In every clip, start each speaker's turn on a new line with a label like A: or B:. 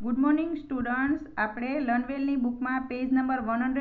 A: Good morning students. આપણે લર્નવેલની બુકમાં page number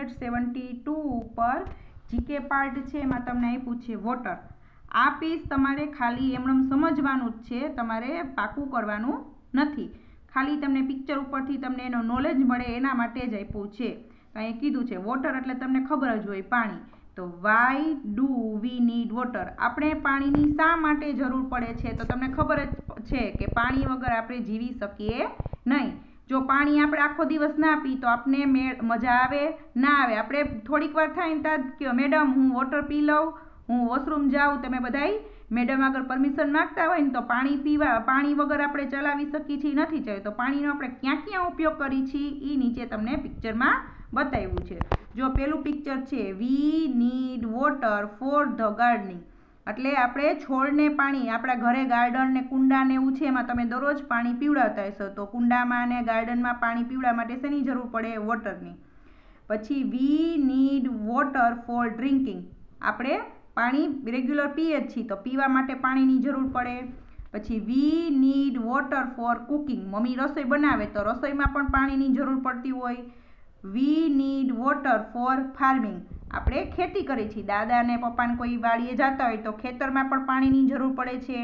A: 172 ઉપર જીકે પાર્ટ છે, એમાં તમને આપ્યું છે વોટર. આ પેજ તમારે ખાલી એમનેમ સમજવાનું જ છે, તમારે પાકું કરવાનું નથી. ખાલી તમને પિક્ચર ઉપરથી તમને એનો નોલેજ મળે એના માટે જ આપ્યું છે. અહીં કીધું છે વોટર એટલે તમને ખબર જ હોય પાણી. તો why do we need water? આપણે પાણીની શા માટે જરૂર પડે છે? તો તમને ખબર જ છે કે પાણી વગર આપણે જીવી શકીએ નહીં. જો પાણી આપણે આખો દિવસ ના પી તો આપણે મજા આવે ના આવે? આપણે થોડીક વાર થાય ને ત્યાં કે મેડમ હું વોટર પી લઉં, હું વોશરૂમ જાઉં, તમે બધાય મેડમ આગળ પરમિશન માગતા હોય ને તો પાણી વગર આપણે ચલાવી શકીએ છીએ નથી ચાલ્યું. તો પાણીનો આપણે ક્યાં ક્યાં ઉપયોગ કરીએ છીએ એ નીચે તમને પિક્ચરમાં બતાવ્યું છે. જો પેલું પિક્ચર છે, we need water for the gardening. એટલે આપણે છોડને પાણી, આપણા ઘરે ગાર્ડન ને કુંડા ને એવું છે, એમાં તમે દરરોજ પાણી પીવડાવતા હશો. તો કુંડામાં ને ગાર્ડનમાં પાણી પીવડાવવા માટે શેની જરૂર પડે? વોટરની. પછી we need water for drinking. આપણે પાણી રેગ્યુલર પીએ જ છીએ તો પીવા માટે પાણીની જરૂર પડે. પછી we need water for cooking. મમ્મી રસોઈ બનાવે તો રસોઈમાં પણ પાણીની જરૂર પડતી હોય. We need water for farming. આપણે ખેતી કરીએ છીએ, દાદા ને પપ્પાને કોઈ વાડીએ જતા હોય તો ખેતરમાં પણ પાણીની જરૂર પડે છે.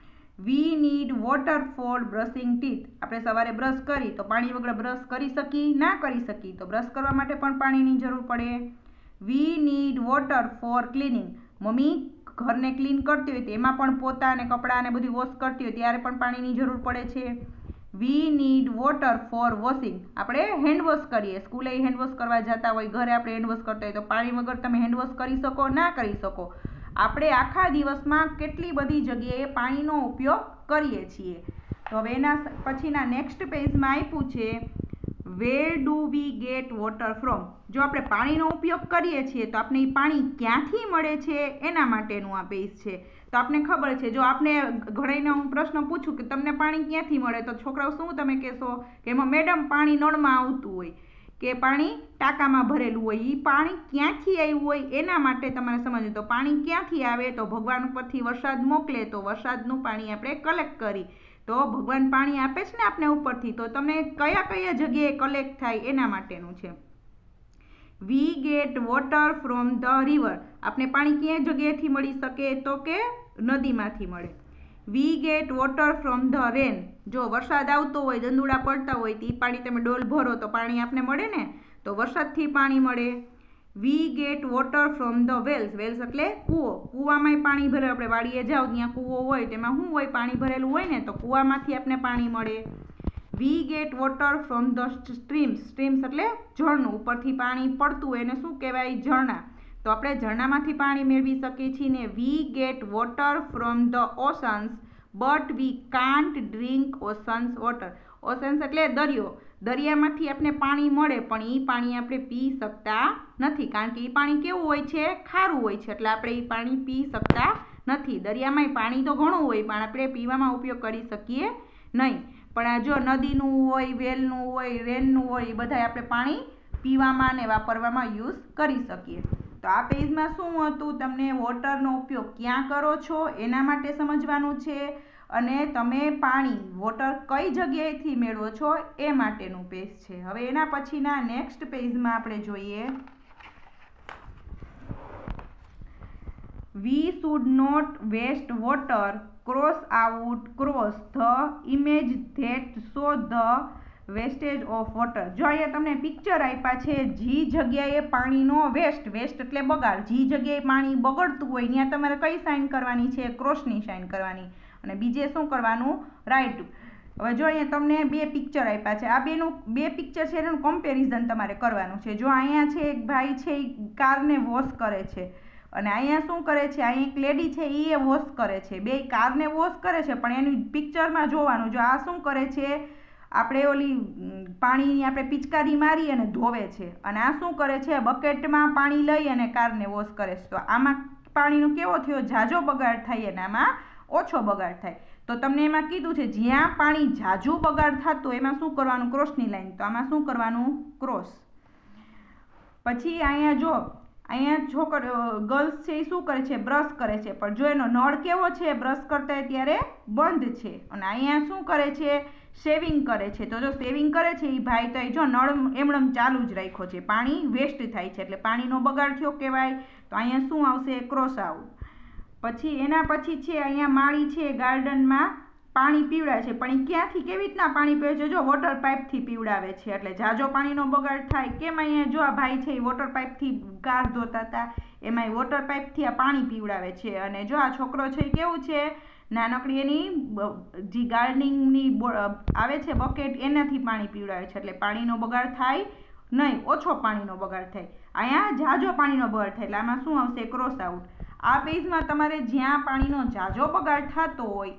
A: We need water for brushing teeth. આપણે સવારે બ્રશ કરી તો પાણી વગર બ્રશ કરી શકીએ ના કરી શકીએ? તો બ્રશ કરવા માટે પણ પાણીની જરૂર પડે. We need water for cleaning. મમ્મી ઘરને ક્લીન કરતી હોય તો એમાં પણ પોતા અને કપડાં ને બધું વોશ કરતી હોય ત્યારે પણ પાણીની જરૂર પડે છે. We need water for washing. આપણે હેન્ડવોશ કરીએ, સ્કૂલે હેન્ડવોશ કરવા જતા હોય, ઘરે આપણે હેન્ડવોશ કરતા હોય તો પાણી વગર તમે હેન્ડવોશ કરી શકો ના કરી શકો? આપણે આખા દિવસમાં કેટલી બધી જગ્યાએ પાણીનો ઉપયોગ કરીએ છીએ. તો હવે એના પછીના નેક્સ્ટ પેજમાં આપ્યું છે where do we get water from. જો આપણે પાણીનો ઉપયોગ કરીએ છીએ તો આપણે એ પાણી ક્યાંથી મળે છે એના માટેનું આ પેજ છે. તો આપણે ખબર છે, જો આપણે ઘણાને હું પ્રશ્ન પૂછું કે તમને પાણી ક્યાંથી મળે, તો છોકરાઓ શું તમે કહેશો કે એમાં મેડમ પાણી નળમાં આવતું હોય કે પાણી ટાંકામાં ભરેલું હોય. એ પાણી ક્યાંથી આવ્યું હોય એના માટે તમારે સમજવું. તો પાણી ક્યાંથી આવે? તો ભગવાન ઉપરથી વરસાદ મોકલે તો વરસાદનું પાણી આપણે કલેક્ટ કરી. તો ભગવાન પાણી આપે છે ને આપણે ઉપરથી, તો તમે કયા કયા જગ્યાએ કલેક્ટ થાય એના માટેનું છે. We get water from the river. આપણે પાણી ક્યાં જગ્યાએથી મળી શકે? તો કે નદીમાંથી મળે. We get water from the rain. જો વરસાદ આવતો હોય, દંદુડા પડતા હોય તો એ પાણી તમે ડોલ ભરો તો પાણી આપણે મળે ને, તો વરસાદથી પાણી મળે. We get water from the wells. Wells એટલે કૂવો. કૂવામાંય પાણી ભરે. આપણે વાડીએ જાઓ ત્યાં કૂવો હોય તેમાં શું હોય? પાણી ભરેલું હોય ને, તો કૂવામાંથી આપણે પાણી મળે. We get water from the streams. Streams એટલે ઝરણું. ઉપરથી પાણી પડતું હોય એને શું કહેવાય? ઝરણા. તો આપણે ઝરણામાંથી પાણી મેળવી શકીએ છીએ ને. We get water from the oceans but we can't drink oceans water. Oceans એટલે દરિયો. દરિયામાંથી આપણે પાણી મળે પણ એ પાણી આપણે પી શકતા નથી, કારણ કે એ પાણી કેવું હોય છે? ખારું હોય છે, એટલે આપણે એ પાણી પી શકતા નથી. દરિયામાં પાણી તો ઘણું હોય પણ આપણે પીવામાં ઉપયોગ કરી શકીએ નહીં. પણ આ જો નદીનું હોય, વેલનું હોય, રેનનું હોય, એ બધા આપણે પાણી પીવામાં અને વાપરવામાં યુઝ કરી શકીએ. તો આ પેજમાં શું હતું? તમને વોટરનો ઉપયોગ ક્યાં કરો છો એના માટે સમજવાનું છે, અને તમે પાણી વોટર કઈ જગ્યાએથી મેળવો છો એ માટેનું પેજ છે. હવે એના પછીના નેક્સ્ટ પેજમાં આપણે જોઈએ we should not waste water cross the image that show the wastage of water. જો અહીંયા તમને પિક્ચર આપ્યા છે, જે જગ્યાએ પાણીનો વેસ્ટ એટલે બગાડ, જે જગ્યાએ પાણી બગડતું હોય ત્યાં તમારે કઈ સાઇન કરવાની છે? ક્રોસની સાઇન કરવાની. અને બીજે શું કરવાનું? રાઈટ. હવે જો અહીંયા તમને બે પિક્ચર આપ્યા છે, આ બે પિક્ચર છે એનું કમ્પેરિઝન તમારે કરવાનું છે. જો અહીંયા છે એક ભાઈ છે એ કારને વોશ કરે છે, અને અહીંયા શું કરે છે? અહીંયા એક લેડી છે એ વોશ કરે છે. બે કારને વોશ કરે છે પણ એનું પિક્ચરમાં જોવાનું. જો આ શું કરે છે? આપણે ઓલી પાણીની આપણે પિચકારી મારી અને ધોવે છે, અને આ શું કરે છે? બકેટમાં પાણી લઈ અને કારને વોશ કરે છે. તો આમાં પાણીનો કેવો થયો? ઝાઝો બગાડ થાય અને આમાં ઓછો બગાડ થાય. તો તમને એમાં કીધું છે જ્યાં પાણી ઝાઝું બગાડ થતું એમાં શું કરવાનું? ક્રોસની લાઈન. તો આમાં શું કરવાનું? ક્રોસ. પછી અહીંયા જો અહીંયા ગર્લ્સ છે એ શું કરે છે? બ્રશ કરે છે, પણ જો એનો નળ કેવો છે? બ્રશ કરતા ત્યારે બંધ છે. અને અહીંયા શું કરે છે? સેવિંગ કરે છે. તો જો સેવિંગ કરે છે એ ભાઈ તો જો નળ એમણમ ચાલુ જ રાખ્યો છે, પાણી વેસ્ટ થાય છે એટલે પાણીનો બગાડ થયો કહેવાય. તો અહીંયા શું આવશે? Cross out. પછી એના પછી છે અહીંયા માળી છે ગાર્ડનમાં પાણી પીવડાવે છે, પણ એ ક્યાંથી કેવી રીતના પાણી પીવે છે? જો વોટર પાઇપથી પીવડાવે છે એટલે જાજો પાણીનો બગાડ થાય. કેમ? અહીંયા જો આ ભાઈ છે એ વોટર પાઇપથી કાર ધોતા હતા, એમાંય વોટર પાઇપથી આ પાણી પીવડાવે છે. અને જો આ છોકરો છે એ કેવું છે? નાનકડી એની જે ગાર્ડનિંગની આવે છે બકેટ એનાથી પાણી પીવડાવે છે એટલે પાણીનો બગાડ થાય નહીં, ઓછો પાણીનો બગાડ થાય. અહીંયા જાજો પાણીનો બગાડ થાય એટલે આમાં શું આવશે? Cross out. આ પેજમાં તમારે જ્યાં પાણીનો જાજો બગાડ થતો હોય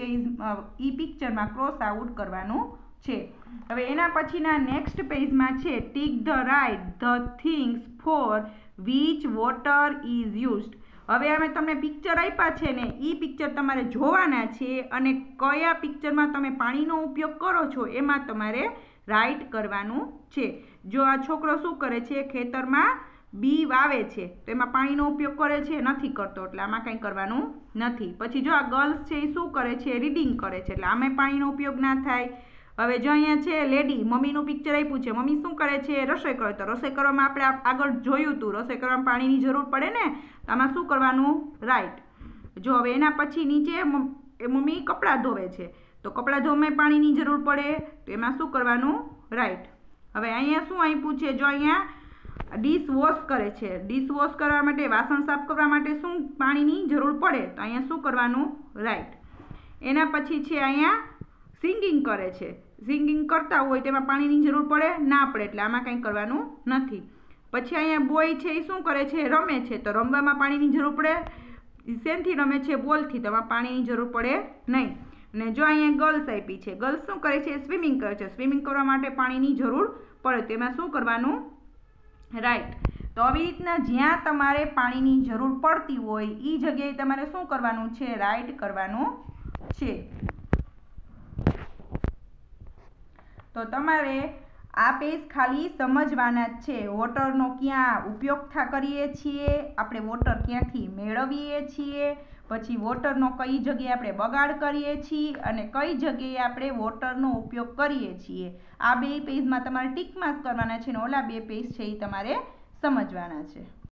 A: ઈ પિક્ચરમાં ક્રોસ આઉટ કરવાનું છે. હવે એના પછીના નેક્સ્ટ પેજમાં છે tick the right the things for which water is used. હવે અમે તમને પિક્ચર આપ્યા છે ને એ પિક્ચર તમારે જોવાના છે અને કયા પિક્ચરમાં તમે પાણીનો ઉપયોગ કરો છો એમાં તમારે રાઇટ કરવાનું છે. જો આ છોકરો શું કરે છે? ખેતરમાં બી વાવે છે તો એમાં પાણીનો ઉપયોગ કરે છે? નથી કરતો એટલે આમાં કંઈ કરવાનું નથી. પછી જો આ ગર્લ્સ છે એ શું કરે છે? રીડિંગ કરે છે એટલે આમે પાણીનો ઉપયોગ ના થાય. હવે જો અહીંયા છે લેડી, મમ્મીનું પિક્ચર આપ્યું છે, મમ્મી શું કરે છે? રસોઈ કરે. તો રસોઈ કરવામાં આપણે આગળ જોયું હતું રસોઈ કરવામાં પાણીની જરૂર પડે ને, તો આમાં શું કરવાનું? રાઈટ. જો હવે એના પછી નીચે મમ્મી કપડાં ધોવે છે તો કપડાં ધોવામાં પાણીની જરૂર પડે તો એમાં શું કરવાનું? રાઈટ. હવે અહીંયા શું આપ્યું છે? જો અહીંયા ડીશ વોશ કરે છે, ડીશ વોશ કરવા માટે, વાસણ સાફ કરવા માટે શું પાણીની જરૂર પડે? તો અહીંયા શું કરવાનું? રાઈટ. એના પછી છે અહીંયા સિંગિંગ કરે છે, સિંગિંગ કરતા હોય તેમાં પાણીની જરૂર પડે? ના પડે એટલે આમાં કંઈ કરવાનું નથી. પછી અહીંયા બોય છે એ શું કરે છે? રમે છે. તો રમવામાં પાણીની જરૂર પડે? શેનથી રમે છે? બોલથી. તો આમાં પાણીની જરૂર પડે નહીં. અને જો અહીંયા ગર્લ્સ આપી છે, ગર્લ્સ શું કરે છે? સ્વિમિંગ કરે છે. સ્વિમિંગ કરવા માટે પાણીની જરૂર પડે તો એમાં શું કરવાનું? રાઈટ. તો આવી રીતના જ્યાં તમારે પાણીની જરૂર પડતી હોય એ જગ્યાએ તમારે શું કરવાનું છે? રાઈટ કરવાનું છે. તો તમારે આ પેજ ખાલી સમજવાના જ છે. વોટરનો ક્યાં ઉપયોગ કરીએ છીએ, આપણે વોટર ક્યાંથી મેળવીએ છીએ, પછી વોટરનો કઈ જગ્યાએ આપણે બગાડ કરીએ છીએ અને કઈ જગ્યાએ આપણે વોટરનો ઉપયોગ કરીએ છીએ. આ બે પેજમાં તમારે ટીક માર્ક કરવાના છે અને ઓલા બે પેજ છે એ તમારે સમજવાના છે.